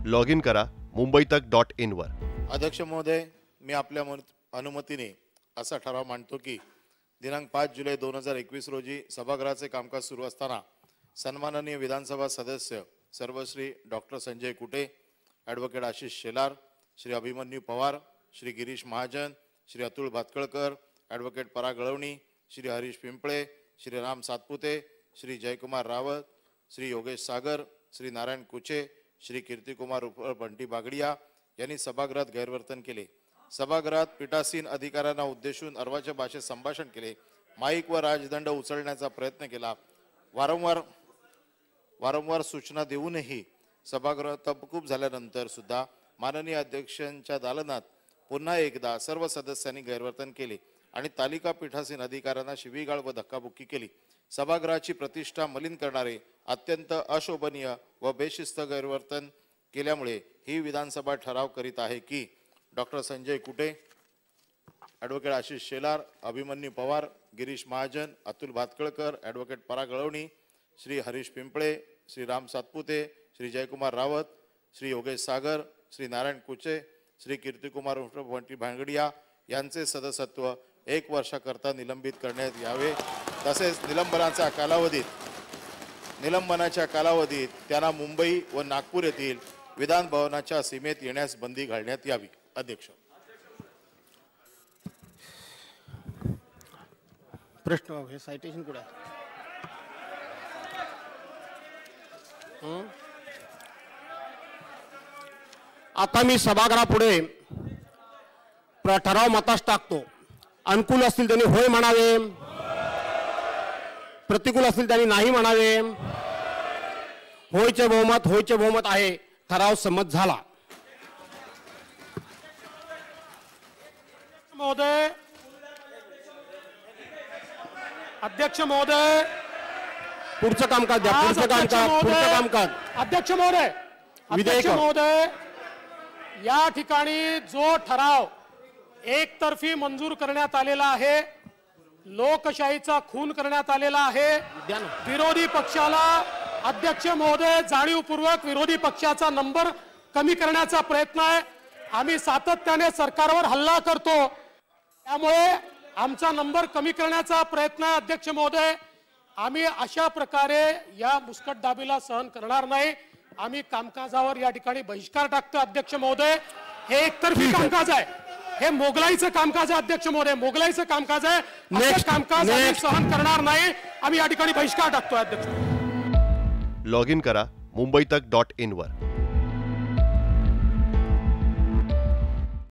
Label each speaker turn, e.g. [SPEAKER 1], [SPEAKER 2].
[SPEAKER 1] Log in करा मुंबईतक.in वर।
[SPEAKER 2] अध्यक्ष महोदय, मी आपल्या अनुमतीने असा ठराव मांडतो की दिनांक 5 जुलै 2021 रोजी सभागृहाचे कामकाज सुरू असताना सन्माननीय विधानसभा सदस्य सर्वश्री doctor Sanjay Kute, advocate Ashish Shelar, Shri Abhimanyu Pawar, Shri Girish Mahajan, Shri Atul Bhatkhalkar, advocate Parag Galwani, Shri Harish Pimple, Shri Ram Satpute, Shri Jaykumar Rawat, Shri Yogesh Sagar, Shri Narayan Kuche, Shri Kirtikumar Bunty Bagdia यांनी सभागृहात गैरवर्तन केले। सभागृहात पीठासीन अधिकाऱ्यांना उद्देशून अर्वाच्या भाषेत संभाषण केले, माईक व राजदंड उचलण्याचा प्रयत्न केला। वारंवार सूचना देऊनही सभागृह तहकूब झाल्यानंतर सुद्धा माननीय अध्यक्षांच्या दालनात पुन्हा एकदा सर्व सदस्यांनी गैरवर्तन केले आणि तालिका पीठासीन अधिकाऱ्यांना शिवीगाळ व धक्काबुक्की केली। सभागृहाची प्रतिष्ठा मलिन करणारे अत्यंत अशोभनीय व बेशिस्त गैरवर्तन केल्यामुळे ही विधानसभा ठराव करीत आहे की doctor Sanjay Kute, advocate Ashish Shelar, Abhimanyu Pawar, Girish Mahajan, Atul Bhatkhalkar, advocate Parag Galwani, Shri Harish Pimple, Shri Ram Satpute, Shri Jaykumar Rawat, Shri Yogesh Sagar, Shri Narayan Kuche, Shri Kirtikumar Bunty Bagdia यांचे सदस्यत्व 1 वर्षाकरता निलंबित करण्यात यावे। तसेच निलंबनाच्या कालावधीत त्यांना मुंबई व नागपूर येथील विधान भवनाच्या सीमेत येण्यास बंदी घालण्यात यावी। अध्यक्ष,
[SPEAKER 3] प्रश्न हे साइटेशन कुठे आहे? आता मी सभागृहापुढे ठराव मतास टाकतो। अनुकूल असतील त्यांनी होय म्हणावे, प्रतिकूल असतील त्यांनी नाही म्हणावे। होयचे बहुमत आहे। ठराव संमत झाला।
[SPEAKER 4] महोदय, अध्यक्ष महोदय,
[SPEAKER 3] पुढचं कामकाज द्या।
[SPEAKER 4] अध्यक्ष महोदय, या ठिकाणी जो ठराव एकतर्फी मंजूर करण्यात आलेला आहे, लोकशाहीचा खून करण्यात आलेला आहे। विरोधी पक्षाला अध्यक्ष महोदय जाणीवपूर्वक विरोधी पक्षाचा नंबर कमी करण्याचा प्रयत्न आहे। आम्ही सातत्याने सरकारवर हल्ला करतो, त्यामुळे आमचा नंबर कमी करण्याचा प्रयत्न आहे। अध्यक्ष महोदय, आम्ही अशा प्रकारे या मुस्कटदाबीला सहन करणार नाही। आम्ही कामकाजावर या ठिकाणी बहिष्कार टाकतो। अध्यक्ष महोदय, हे एकतर्फी कामकाज आहे, हे मोगलाईचं कामकाज आहे। अध्यक्ष महोदय, मोगलाईचं कामकाज आहे। कामकाज आम्ही सहन करणार नाही। आम्ही या ठिकाणी बहिष्कार टाकतोय। अध्यक्ष,
[SPEAKER 1] लॉग इन करा मुंबईतक.in वर।